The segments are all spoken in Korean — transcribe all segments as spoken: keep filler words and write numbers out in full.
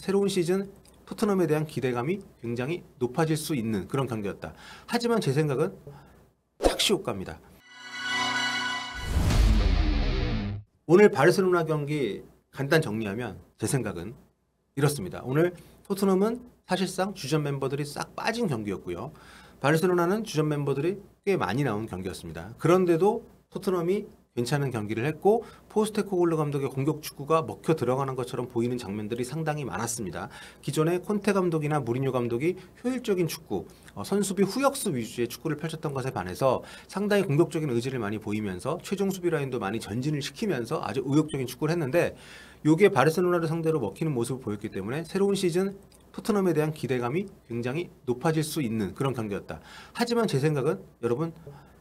새로운 시즌 토트넘에 대한 기대감이 굉장히 높아질 수 있는 그런 경기였다. 하지만 제 생각은 착시 효과입니다. 오늘 바르셀로나 경기 간단 정리하면 제 생각은 이렇습니다. 오늘 토트넘은 사실상 주전 멤버들이 싹 빠진 경기였고요. 바르셀로나는 주전 멤버들이 꽤 많이 나온 경기였습니다. 그런데도 토트넘이 괜찮은 경기를 했고 포스테코글루 감독의 공격 축구가 먹혀 들어가는 것처럼 보이는 장면들이 상당히 많았습니다. 기존에 콘테 감독이나 무리뉴 감독이 효율적인 축구, 어, 선수비 후역습 위주의 축구를 펼쳤던 것에 반해서 상당히 공격적인 의지를 많이 보이면서 최종 수비 라인도 많이 전진을 시키면서 아주 의욕적인 축구를 했는데 이게 바르셀로나를 상대로 먹히는 모습을 보였기 때문에 새로운 시즌 토트넘에 대한 기대감이 굉장히 높아질 수 있는 그런 경기였다. 하지만 제 생각은 여러분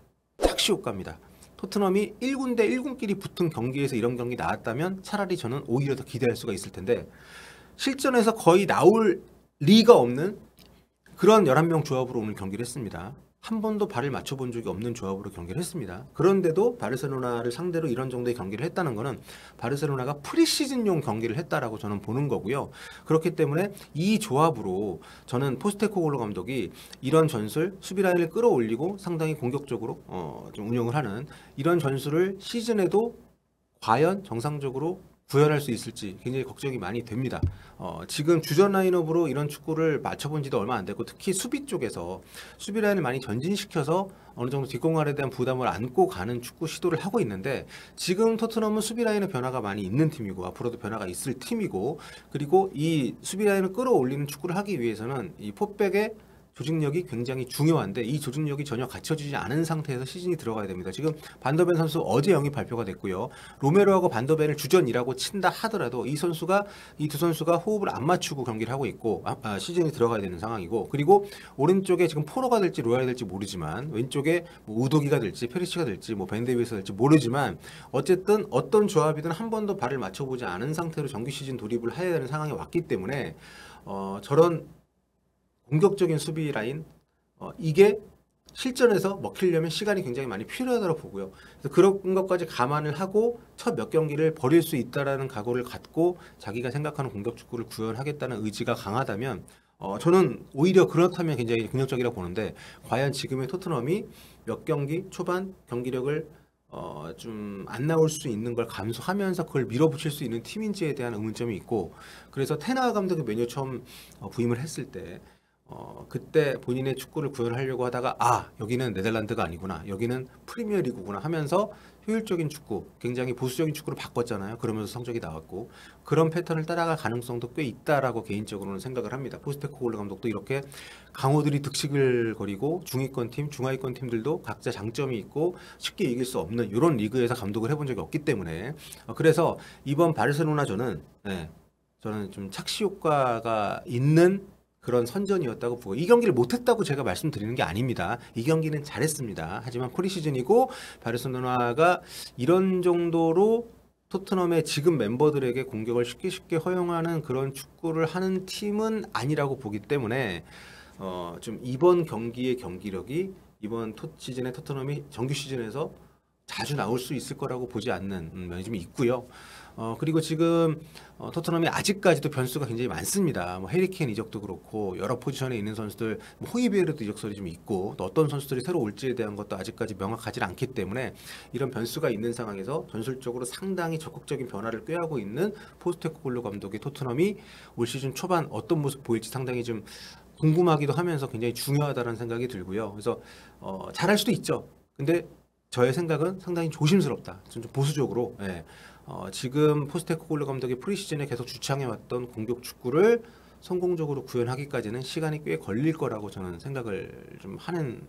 착시 효과입니다. 토트넘이 일 군 대 일 군끼리 붙은 경기에서 이런 경기 나왔다면 차라리 저는 오히려 더 기대할 수가 있을 텐데 실전에서 거의 나올 리가 없는 그런 열한 명 조합으로 오늘 경기를 했습니다. 한 번도 발을 맞춰본 적이 없는 조합으로 경기를 했습니다. 그런데도 바르셀로나를 상대로 이런 정도의 경기를 했다는 것은 바르셀로나가 프리시즌용 경기를 했다라고 저는 보는 거고요. 그렇기 때문에 이 조합으로 저는 포스테코글루 감독이 이런 전술, 수비 라인을 끌어올리고 상당히 공격적으로 어, 좀 운영을 하는 이런 전술을 시즌에도 과연 정상적으로 구현할 수 있을지 굉장히 걱정이 많이 됩니다. 어, 지금 주전 라인업으로 이런 축구를 맞춰본 지도 얼마 안 됐고 특히 수비 쪽에서 수비 라인을 많이 전진시켜서 어느 정도 뒷공간에 대한 부담을 안고 가는 축구 시도를 하고 있는데 지금 토트넘은 수비 라인의 변화가 많이 있는 팀이고 앞으로도 변화가 있을 팀이고 그리고 이 수비 라인을 끌어올리는 축구를 하기 위해서는 이 포백의 조직력이 굉장히 중요한데 이 조직력이 전혀 갖춰지지 않은 상태에서 시즌이 들어가야 됩니다. 지금 반더벤 선수 어제 영입 발표가 됐고요. 로메로하고 반더벤을 주전이라고 친다 하더라도 이 선수가 이 두 선수가 호흡을 안 맞추고 경기를 하고 있고 아, 아, 시즌이 들어가야 되는 상황이고 그리고 오른쪽에 지금 포로가 될지 로얄이 될지 모르지만 왼쪽에 뭐 우도기가 될지 페리시가 될지 뭐 벤데위에서 될지 모르지만 어쨌든 어떤 조합이든 한 번도 발을 맞춰보지 않은 상태로 정규 시즌 돌입을 해야 되는 상황이 왔기 때문에 어, 저런 공격적인 수비 라인 어, 이게 실전에서 먹히려면 시간이 굉장히 많이 필요하다고 보고요. 그래서 그런 것까지 감안을 하고 첫 몇 경기를 버릴 수 있다라는 각오를 갖고 자기가 생각하는 공격 축구를 구현하겠다는 의지가 강하다면 어, 저는 오히려 그렇다면 굉장히 긍정적이라고 보는데 과연 지금의 토트넘이 몇 경기 초반 경기력을 어, 좀 안 나올 수 있는 걸 감수하면서 그걸 밀어붙일 수 있는 팀인지에 대한 의문점이 있고 그래서 테나 감독이 메뉴 처음 어, 부임을 했을 때 어, 그때 본인의 축구를 구현하려고 하다가 아 여기는 네덜란드가 아니구나 여기는 프리미어리그구나 하면서 효율적인 축구 굉장히 보수적인 축구를 바꿨잖아요. 그러면서 성적이 나왔고 그런 패턴을 따라갈 가능성도 꽤 있다라고 개인적으로는 생각을 합니다. 포스테코글루 감독도 이렇게 강호들이 득식을 거리고 중위권 팀, 중하위권 팀들도 각자 장점이 있고 쉽게 이길 수 없는 이런 리그에서 감독을 해본 적이 없기 때문에 어, 그래서 이번 바르셀로나전은 네, 저는 좀 착시 효과가 있는 그런 선전이었다고 보고 이 경기를 못했다고 제가 말씀드리는 게 아닙니다. 이 경기는 잘했습니다. 하지만 프리시즌이고 바르셀로나가 이런 정도로 토트넘의 지금 멤버들에게 공격을 쉽게 쉽게 허용하는 그런 축구를 하는 팀은 아니라고 보기 때문에 어, 좀 이번 경기의 경기력이 이번 토 시즌의 토트넘이 정규 시즌에서 자주 나올 수 있을 거라고 보지 않는 면이 좀 있고요. 어, 그리고 지금 어, 토트넘이 아직까지도 변수가 굉장히 많습니다. 뭐 해리케인 이적도 그렇고 여러 포지션에 있는 선수들 뭐 호이비에르도 이적설이 좀 있고 또 어떤 선수들이 새로 올지에 대한 것도 아직까지 명확하지 않기 때문에 이런 변수가 있는 상황에서 전술적으로 상당히 적극적인 변화를 꾀하고 있는 포스테코글루 감독의 토트넘이 올 시즌 초반 어떤 모습 보일지 상당히 좀 궁금하기도 하면서 굉장히 중요하다는 생각이 들고요. 그래서 어, 잘할 수도 있죠. 근데 저의 생각은 상당히 조심스럽다. 좀 보수적으로. 예. 어, 지금 포스테코글루 감독이 프리시즌에 계속 주창해왔던 공격 축구를 성공적으로 구현하기까지는 시간이 꽤 걸릴 거라고 저는 생각을 좀 하는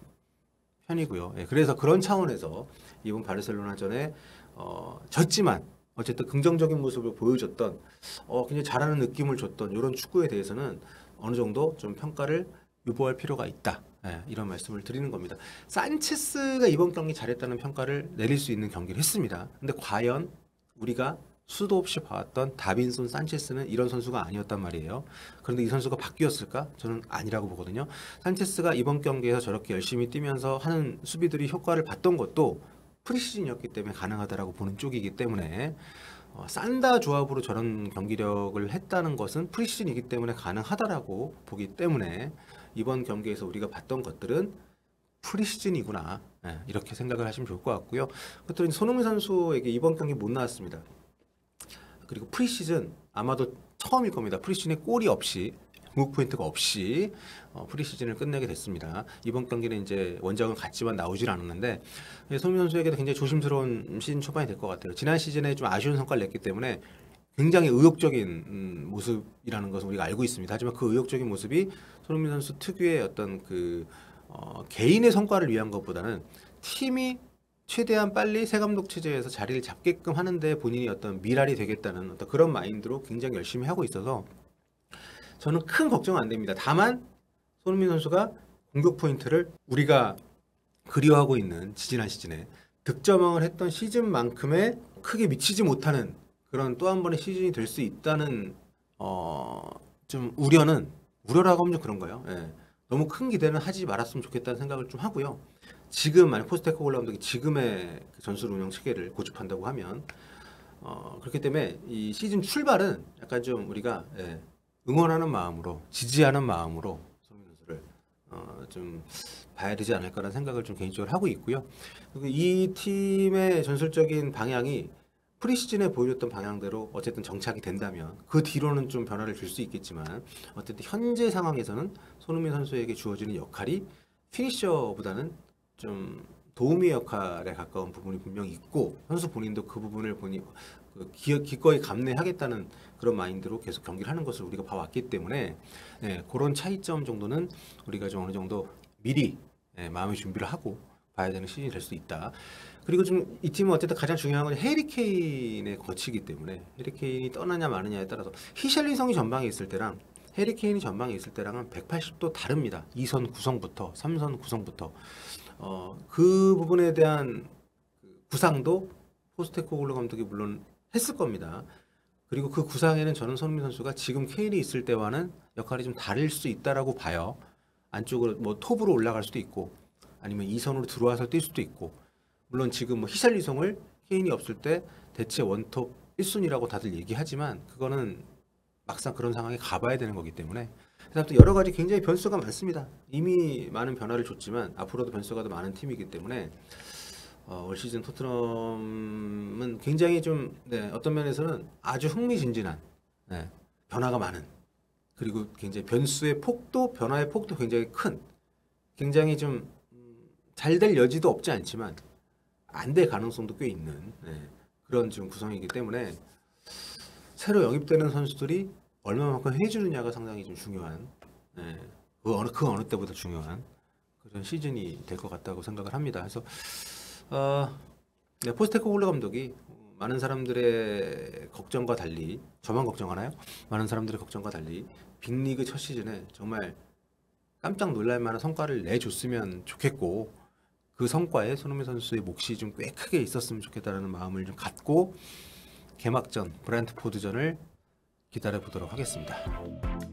편이고요. 예. 그래서 그런 차원에서 이번 바르셀로나전에 어, 졌지만 어쨌든 긍정적인 모습을 보여줬던 어, 굉장히 잘하는 느낌을 줬던 이런 축구에 대해서는 어느 정도 좀 평가를 유보할 필요가 있다. 네, 이런 말씀을 드리는 겁니다. 산체스가 이번 경기 잘했다는 평가를 내릴 수 있는 경기를 했습니다. 근데 과연 우리가 수도 없이 봐왔던 다빈손 산체스는 이런 선수가 아니었단 말이에요. 그런데 이 선수가 바뀌었을까? 저는 아니라고 보거든요. 산체스가 이번 경기에서 저렇게 열심히 뛰면서 하는 수비들이 효과를 봤던 것도 프리시즌이었기 때문에 가능하다라고 보는 쪽이기 때문에 어, 산다 조합으로 저런 경기력을 했다는 것은 프리시즌이기 때문에 가능하다라고 보기 때문에 이번 경기에서 우리가 봤던 것들은 프리시즌이구나, 네, 이렇게 생각을 하시면 좋을 것 같고요. 그것도 손흥민 선수에게 이번 경기 못 나왔습니다. 그리고 프리시즌 아마도 처음일 겁니다. 프리시즌에 골이 없이 궁극 포인트가 없이 어, 프리시즌을 끝내게 됐습니다. 이번 경기는 이제 원정을 갔지만 나오질 않았는데 손흥민 선수에게도 굉장히 조심스러운 시즌 초반이 될 것 같아요. 지난 시즌에 좀 아쉬운 성과를 냈기 때문에 굉장히 의욕적인 음, 모습이라는 것을 우리가 알고 있습니다. 하지만 그 의욕적인 모습이 손흥민 선수 특유의 어떤 그 어, 개인의 성과를 위한 것보다는 팀이 최대한 빨리 새 감독 체제에서 자리를 잡게끔 하는데 본인이 어떤 미랄이 되겠다는 어떤 그런 마인드로 굉장히 열심히 하고 있어서 저는 큰 걱정은 안 됩니다. 다만 손흥민 선수가 공격 포인트를 우리가 그리워하고 있는 지지난 시즌에 득점왕을 했던 시즌만큼의 크게 미치지 못하는 그런 또 한 번의 시즌이 될 수 있다는 어, 좀 우려는 우려라고 하면 좀 그런가요? 예. 너무 큰 기대는 하지 말았으면 좋겠다는 생각을 좀 하고요. 지금 만약 포스테코글루 감독이 지금의 전술 운영 체계를 고집한다고 하면 어, 그렇기 때문에 이 시즌 출발은 약간 좀 우리가 예, 응원하는 마음으로 지지하는 마음으로 손흥민 선수를 어, 좀 봐야 되지 않을까라는 생각을 좀 개인적으로 하고 있고요. 그리고 이 팀의 전술적인 방향이 프리시즌에 보여줬던 방향대로 어쨌든 정착이 된다면 그 뒤로는 좀 변화를 줄 수 있겠지만 어쨌든 현재 상황에서는 손흥민 선수에게 주어지는 역할이 피니셔보다는 좀 도우미 역할에 가까운 부분이 분명히 있고 선수 본인도 그 부분을 보니 그 기, 기꺼이 감내하겠다는 그런 마인드로 계속 경기를 하는 것을 우리가 봐왔기 때문에 네, 그런 차이점 정도는 우리가 좀 어느 정도 미리 네, 마음의 준비를 하고 봐야 되는 시즌이 될 수 있다. 그리고 좀 이 팀은 어쨌든 가장 중요한 건 해리 케인의 거치기 때문에 해리 케인이 떠나냐 마느냐에 따라서 히샬리성이 전방에 있을 때랑 해리 케인이 전방에 있을 때랑은 백팔십 도 다릅니다. 이 선 구성부터 삼 선 구성부터 어, 그 부분에 대한 구상도 포스테코글루 감독이 물론 했을 겁니다. 그리고 그 구상에는 저는 손흥민 선수가 지금 케인이 있을 때와는 역할이 좀 다를 수 있다라고 봐요. 안쪽으로 뭐 톱으로 올라갈 수도 있고 아니면 이 선으로 들어와서 뛸 수도 있고 물론 지금 뭐 히샬리송을 케인이 없을 때 대체 원톱 일 순위라고 다들 얘기하지만 그거는 막상 그런 상황에 가봐야 되는 거기 때문에 그다음에 여러 가지 굉장히 변수가 많습니다. 이미 많은 변화를 줬지만 앞으로도 변수가 더 많은 팀이기 때문에 어, 올 시즌 토트넘은 굉장히 좀 네, 어떤 면에서는 아주 흥미진진한 네, 변화가 많은 그리고 굉장히 변수의 폭도 변화의 폭도 굉장히 큰 굉장히 좀 잘 될 여지도 없지 않지만 안 될 가능성도 꽤 있는 네, 그런 지금 구성이기 때문에 새로 영입되는 선수들이 얼마만큼 해주느냐가 상당히 좀 중요한 네, 그 어느 그 어느 때보다 중요한 그런 시즌이 될 것 같다고 생각을 합니다. 그래서 어, 네, 포스테코글루 감독이 많은 사람들의 걱정과 달리 저만 걱정하나요? 많은 사람들의 걱정과 달리 빅리그 첫 시즌에 정말 깜짝 놀랄 만한 성과를 내줬으면 좋겠고 그 성과에 손흥민 선수의 몫이 좀 꽤 크게 있었으면 좋겠다는 마음을 좀 갖고 개막전 브랜트포드전을 기다려 보도록 하겠습니다.